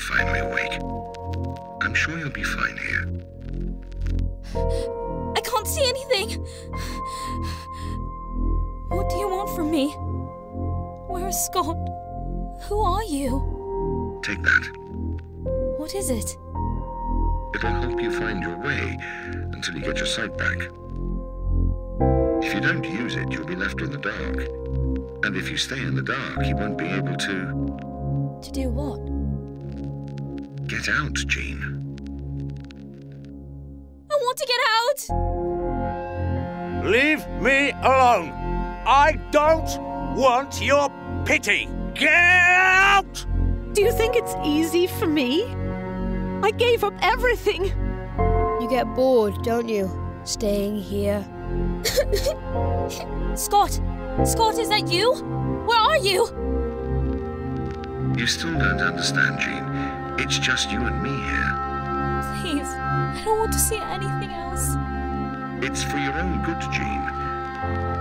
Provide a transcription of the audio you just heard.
finally awake. I'm sure you'll be fine here. I can't see anything. What do you want from me? Where is Scott? Who are you? Take that. What is it? It'll help you find your way until you get your sight back. If you don't use it, you'll be left in the dark. And if you stay in the dark, you won't be able to... To do what? Get out, Jean. I want to get out! Leave me alone. I don't want your pity. Get out! Do you think it's easy for me? I gave up everything. You get bored, don't you? Staying here. Scott! Scott, is that you? Where are you? You still don't understand, Jean. It's just you and me here. Please, I don't want to see anything else. It's for your own good, Jean.